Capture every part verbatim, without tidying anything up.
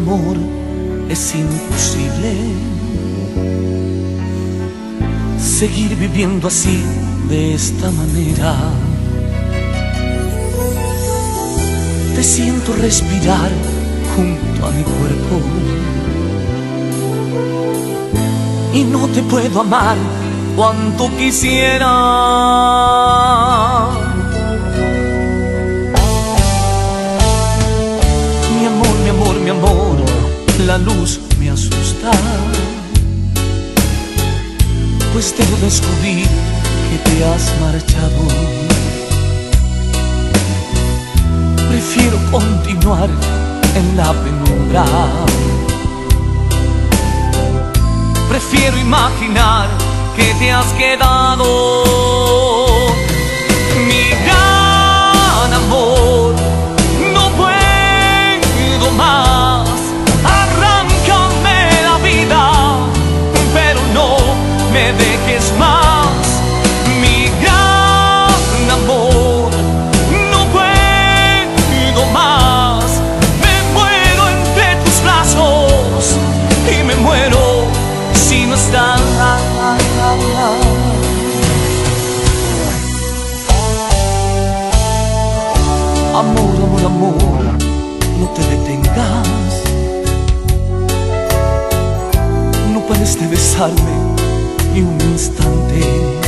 amor es imposible seguir viviendo así, de esta manera. Te siento respirar junto a mi cuerpo y no te puedo amar cuanto quisiera. Mi amor, mi amor, mi amor, la luz me asusta, pues debo descubrir que te has marchado. Prefiero continuar en la penumbra, prefiero imaginar que te has quedado. Mi gran amor, no puedo más, arráncame la vida, pero no me dejes más. Mi gran amor, no puedo más, me muero entre tus brazos y me muero si no estás. Amor, amor, amor, no te detengas, no puedes de besarme ni un instante.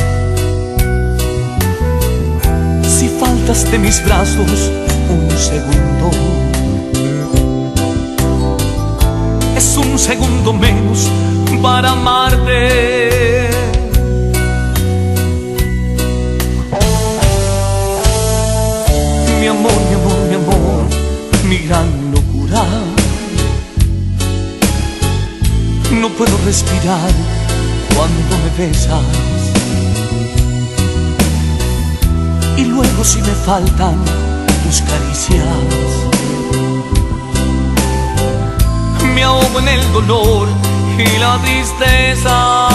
Si faltas de mis brazos un segundo, es un segundo menos para amarte. Mi amor, mi amor, mi amor, mi gran locura, no puedo respirar cuando me besas. Y luego si me faltan tus caricias, me ahogo en el dolor y la tristeza.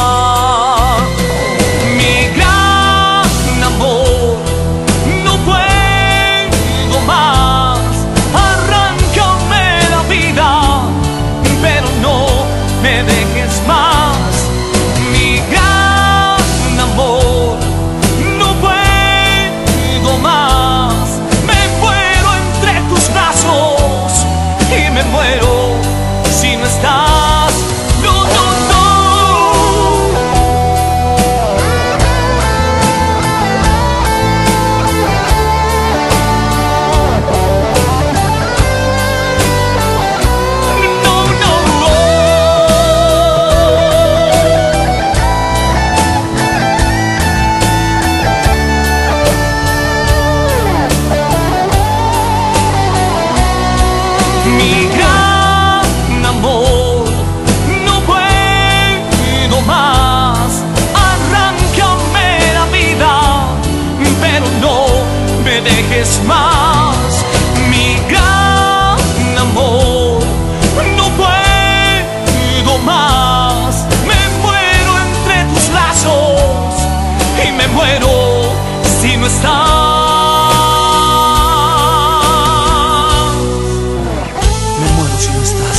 Mi gran amor, no puedo más, arráncame la vida, pero no me dejes más. Mi gran amor, no puedo más, me muero entre tus brazos y me muero si no estás. No, no, no. No, no, no. Mi gran amor, no puedo más, arráncame la vida, pero no me dejes más. Mi gran amor, no puedo más, me muero entre tus brazos y me muero si no estás. Me muero si no estás.